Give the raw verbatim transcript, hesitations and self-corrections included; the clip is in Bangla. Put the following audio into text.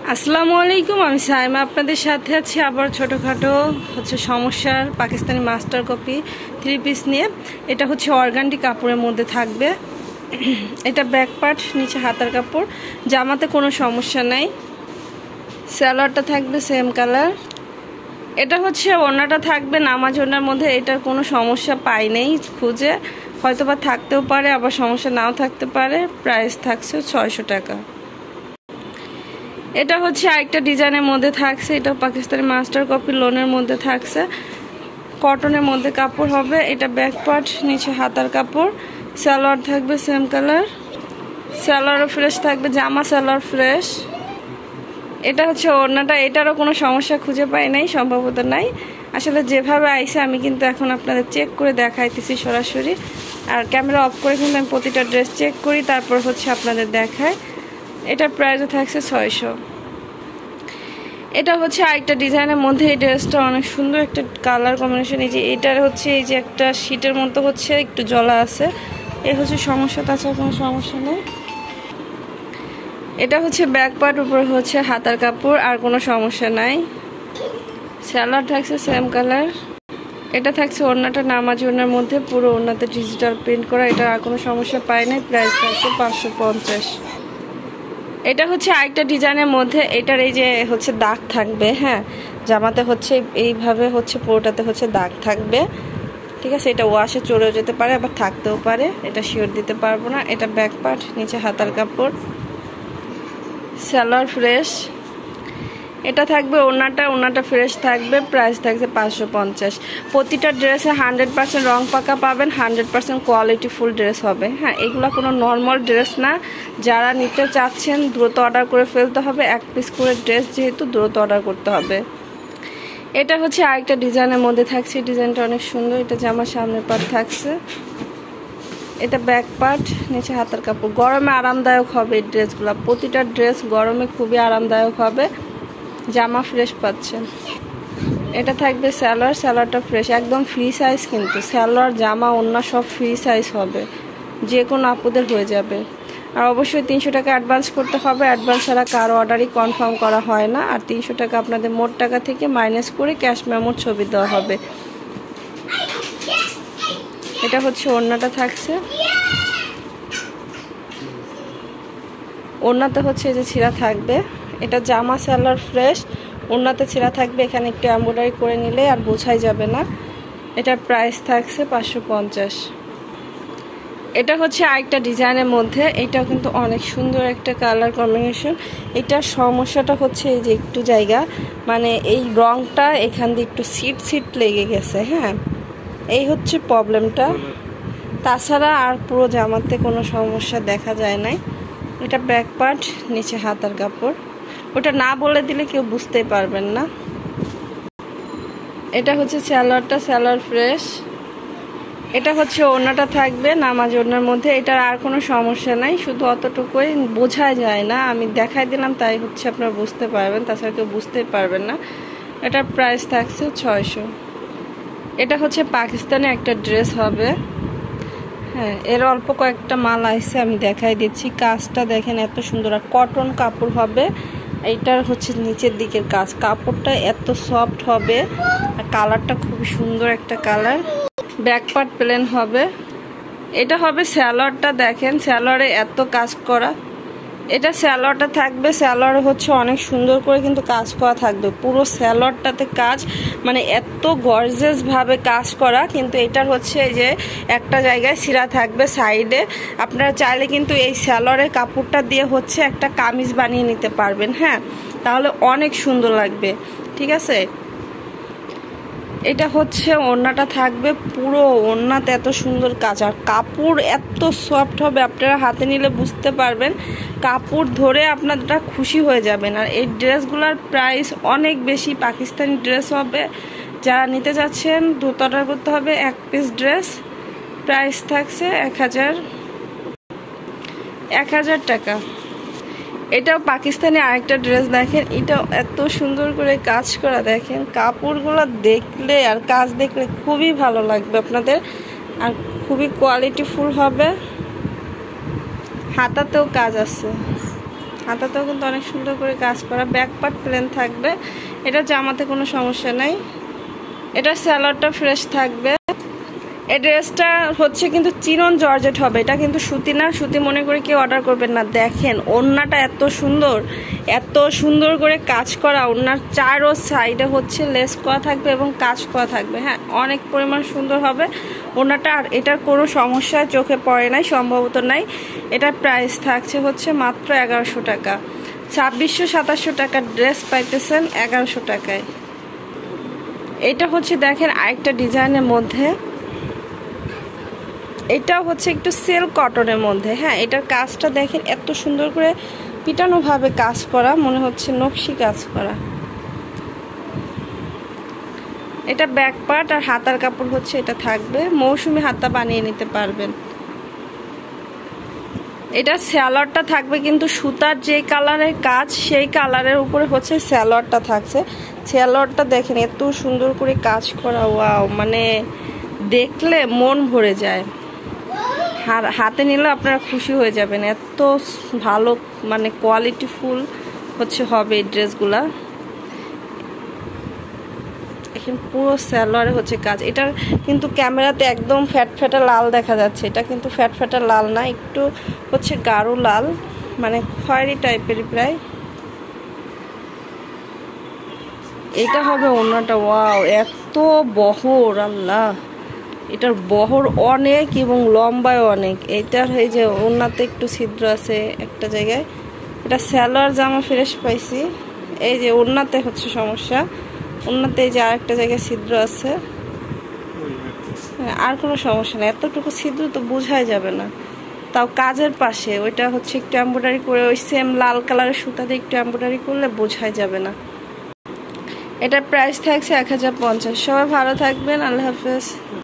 আসসালামু আলাইকুম, আমি সাইমা আপনাদের সাথে আছি আবার ছোটোখাটো হচ্ছে সমস্যার Pakistani master copy three piece নিয়ে। এটা হচ্ছে অর্গানডি কাপড়ের মধ্যে থাকবে। এটা ব্যাক পার্ট, নিচে হাতার কাপড়, জামাতে কোনো সমস্যা নাই। সালোয়ারটা থাকবে সেম কালার। এটা হচ্ছে ওড়নাটা থাকবে নামাজ ওড়নার মধ্যে। এটার কোনো সমস্যা পাই নেই খুঁজে, হয়তো বা থাকতেও পারে আবার সমস্যা নাও থাকতে পারে। প্রাইস থাকছে ছয়শো টাকা। এটা হচ্ছে আরেকটা ডিজাইনের মধ্যে থাকছে, এটা পাকিস্তানি মাস্টার কপি লোনের মধ্যে থাকছে, কটনের মধ্যে কাপড় হবে। এটা ব্যাক পার্ট, নিচে হাতার কাপড়, সালোয়ার থাকবে সেম কালার, সালোয়ারও ফ্রেশ থাকবে, জামা সালোয়ার ফ্রেশ। এটা হচ্ছে ওড়নাটা, এটারও কোনো সমস্যা খুঁজে পাই নাই, সম্ভবত নাই। আসলে যেভাবে আইসে আমি কিন্তু এখন আপনাদের চেক করে দেখাইতেছি সরাসরি, আর ক্যামেরা অফ করে কিন্তু আমি প্রতিটা ড্রেস চেক করি, তারপর হচ্ছে আপনাদের দেখায়। এটার প্রাইসও থাকছে ছয়শো। এটা হচ্ছে আরেকটা ডিজাইনের মধ্যে। এই ড্রেসটা অনেক সুন্দর একটা কালার কম্বিনেশন। এই যে এটার হচ্ছে এই যে একটা শীটের মতো হচ্ছে একটু জলা আছে, এই হচ্ছে সমস্যা, তাছাড়া কোনো সমস্যা নেই। এটা হচ্ছে ব্যাক পার্ট, উপরে হচ্ছে হাতার কাপড়, আর কোনো সমস্যা নাই। সালোয়ার থাকছে সেম কালার। এটা থাকছে ওড়নাটা নামাজি ওড়নার মধ্যে, পুরো ওড়নাতে ডিজিটাল প্রিন্ট করা। এটা আর কোনো সমস্যা পাই নাই। প্রাইস থাকছে পাঁচশো পঞ্চাশ। এটা হচ্ছে আরেকটা ডিজাইনের মধ্যে। এটার এই যে হচ্ছে দাগ থাকবে, হ্যাঁ, জামাতে হচ্ছে এইভাবে হচ্ছে পুরোটাতে হচ্ছে দাগ থাকবে, ঠিক আছে। এটা ওয়াশে চলেও যেতে পারে, আবার থাকতেও পারে, এটা শিওর দিতে পারবো না। এটা ব্যাক পার্ট, নিচে হাতার কাপড়, সালোয়ার ফ্রেশ। এটা থাকবে ওড়নাটা, ওড়নাটা ফ্রেশ থাকবে। প্রাইস থাকছে পাঁচশো পঞ্চাশ। প্রতিটা ড্রেসে হান্ড্রেড পার্সেন্ট রং পাকা পাবেন, hundred percent quality full dress হবে। হ্যাঁ, এগুলো কোনো নর্মাল ড্রেস না। যারা নিতে চাচ্ছেন দ্রুত অর্ডার করে ফেলতে হবে, এক পিস করে ড্রেস যেহেতু দ্রুত অর্ডার করতে হবে। এটা হচ্ছে আরেকটা ডিজাইনের মধ্যে থাকছে, ডিজাইনটা অনেক সুন্দর। এটা জামার সামনের পার্ট থাকছে, এটা ব্যাক পার্ট, নিচে হাতার কাপড়। গরমে আরামদায়ক হবে এই ড্রেসগুলো, প্রতিটা ড্রেস গরমে খুবই আরামদায়ক হবে। জামা ফ্রেশ পাচ্ছেন। এটা থাকবে সালোয়ার, সালোয়ারটা ফ্রেশ, একদম ফ্রি সাইজ, কিন্তু সালোয়ার জামা ওড়না সব ফ্রি সাইজ হবে, যে কোনো আপুদের হয়ে যাবে। আর অবশ্যই তিনশো টাকা অ্যাডভান্স করতে হবে, অ্যাডভান্স ছাড়া কারো অর্ডারই কনফার্ম করা হয় না। আর তিনশো টাকা আপনাদের মোট টাকা থেকে মাইনাস করে ক্যাশ মেমোর ছবি দেওয়া হবে। এটা হচ্ছে ওড়নাটা থাকছে, ওড়নাতে হচ্ছে এই যে ছিঁড়া থাকবে। এটা জামা সালোয়ার ফ্রেশ, ওড়নাতে ছিঁড়া থাকবে, এখানে একটু এমব্রয়ডারি করে নিলে আর বোঝাই যাবে না। এটার প্রাইস থাকছে পাঁচশো পঞ্চাশ। এটা হচ্ছে আরেকটা ডিজাইনের মধ্যে। এটাও কিন্তু অনেক সুন্দর একটা কালার কম্বিনেশন। এটার সমস্যাটা হচ্ছে এই যে একটু জায়গা, মানে এই রংটা এখান দিয়ে একটু সিট সিট লেগে গেছে, হ্যাঁ, এই হচ্ছে প্রবলেমটা। তাছাড়া আর পুরো জামাতে কোনো সমস্যা দেখা যায় নাই। এটা ব্যাক পার্ট, নিচে হাতার কাপড়, ওটা না বলে দিলে কেউ বুঝতেই পারবেন না। এটা হচ্ছে সালোয়ারটা, সালোয়ার ফ্রেশ। এটা হচ্ছে ওড়নাটা থাকবে নামাজ ওড়নার মধ্যে। এটার আর কোনো সমস্যা নাই, শুধু অতটুকুই বোঝা যায় না, আমি দেখাই দিলাম তাই হচ্ছে আপনারা বুঝতে পারবেন, তাছাড়া কেউ বুঝতেই পারবেন না। এটার প্রাইস থাকছে ছয়শো। এটা হচ্ছে পাকিস্তানে একটা ড্রেস হবে, হ্যাঁ, এর অল্প কয়েকটা মাল আসছে, আমি দেখাই দিচ্ছি। কাজটা দেখেন এত সুন্দর, আর কটন কাপড় হবে। এইটার হচ্ছে নিচের দিকের কাজ, কাপড়টা এত সফট হবে, আর কালারটা খুব সুন্দর একটা কালার। ব্যাক পার্ট প্লেন হবে। এটা হবে সালোয়ারটা, দেখেন সালোয়ারে এত কাজ করা। এটা সালোয়ারটা থাকবে, সালোয়ার হচ্ছে অনেক সুন্দর করে কিন্তু কাজ করা থাকবে, পুরো সালোয়ারটাতে কাজ, মানে এত গর্জিয়াস ভাবে কাজ করা। কিন্তু এটার হচ্ছে এই যে একটা জায়গায় ছিঁড়া থাকবে সাইডে, আপনারা চাইলে কিন্তু এই সালোয়ারের কাপড়টা দিয়ে হচ্ছে একটা কামিজ বানিয়ে নিতে পারবেন, হ্যাঁ, তাহলে অনেক সুন্দর লাগবে, ঠিক আছে। এটা হচ্ছে ওড়নাটা থাকবে, পুরো ওড়নাতে এত সুন্দর কাজ, আর কাপড় এত সফট হবে, আপনারা হাতে নিলে বুঝতে পারবেন, কাপড় ধরে আপনারা খুশি হয়ে যাবেন। আর এই ড্রেসগুলোর প্রাইস অনেক বেশি, পাকিস্তানি ড্রেস হবে। যারা নিতে যাচ্ছেন দ্রুত অর্ডার করতে হবে। এক পিস ড্রেস, প্রাইস থাকছে এক হাজার এক হাজার টাকা। এটাও পাকিস্তানি আরেকটা ড্রেস, দেখেন এটাও এত সুন্দর করে কাজ করা, দেখেন কাপড়গুলো দেখলে আর কাজ দেখলে খুবই ভালো লাগবে আপনাদের, আর খুবই কোয়ালিটিফুল হবে। হাতাতেও কাজ আছে, হাতাতেও কিন্তু অনেক সুন্দর করে কাজ করা, ব্যাক পার্ট প্লেন থাকবে। এটা জামাতে কোনো সমস্যা নাই। এটা স্যালোয়ারটা ফ্রেশ থাকবে। এই ড্রেসটা হচ্ছে কিন্তু চিনন জর্জেট হবে, এটা কিন্তু সুতি না, সুতি মনে করে কেউ অর্ডার করবেন না। দেখেন ওড়নাটা এত সুন্দর, এত সুন্দর করে কাজ করা। ওড়নার চারো সাইডে হচ্ছে লেস করা থাকবে এবং কাজ করা থাকবে। হ্যাঁ, অনেক পরিমাণ সুন্দর হবে ওড়নাটা। আর এটার কোনো সমস্যা চোখে পড়ে নাই, সম্ভবত নাই। এটার প্রাইস থাকছে হচ্ছে মাত্র এগারোশো টাকা। ছাব্বিশশো সাতাশশো টাকার ড্রেস পাইতেছেন এগারোশো টাকায়। এটা হচ্ছে দেখেন আরেকটা ডিজাইনের মধ্যে, এটা হচ্ছে একটু সিল্ক কটনের মধ্যে। হ্যাঁ, এটার কাজটা দেখেন এত সুন্দর করে পিটানো ভাবে কাজ করা, মনে হচ্ছে নকশি কাজ করা। এটা ব্যাক পার্ট আর হাতার কাপড় হচ্ছে এটা থাকবে। মৌসুমি হাতা বানিয়ে নিতে পারবেন। এটা স্যালোয়ারটা থাকবে কিন্তু সুতার যে কালারের কাজ সেই কালারের উপরে হচ্ছে স্যালোয়ারটা থাকছে। স্যালোয়ারটা দেখেন এত সুন্দর করে কাজ করা, ওয়াও, মানে দেখলে মন ভরে যায়। হাতে নিলে আপনারা খুশি হয়ে যাবেন, এত ভালো মানে কোয়ালিটি ফুল হচ্ছে হবে এই ড্রেসগুলা। এখন পুরো সালোয়ারে হচ্ছে কাজ। এটার কিন্তু ক্যামেরাতে একদম ফ্যাট ফ্যাটা লাল দেখা যাচ্ছে, এটা কিন্তু ফ্যাট ফ্যাটা লাল না, একটু হচ্ছে গাঢ় লাল, মানে খয়েরি টাইপের প্রায়। এটা হবে ওড়নাটা, ওয়াও, এত বহর, আল্লাহ, এটার বহর অনেক এবং লম্বায় অনেক। এটার এই যে ওড়নাতে একটু ছিদ্র আছে একটা জায়গায়। এটা সালোয়ার জামা ফ্রেশ পাইছি। এই যে ওড়নাতে হচ্ছে সমস্যা, ওড়নাতে এই যে আরেকটা জায়গায় ছিদ্র আছে, আর কোনো সমস্যা নেই। এতটুকু ছিদ্র তো বোঝাই যাবে না, তাও কাজের পাশে। ওইটা হচ্ছে একটু এমব্রয়ডারি করে ওই সেম লাল কালারের সুতা দিয়ে একটু এমব্রয়ডারি করলে বোঝাই যাবে না। এটার প্রাইস থাকছে এক হাজার পঞ্চাশ। সবাই ভালো থাকবেন, আল্লাহ হাফেজ।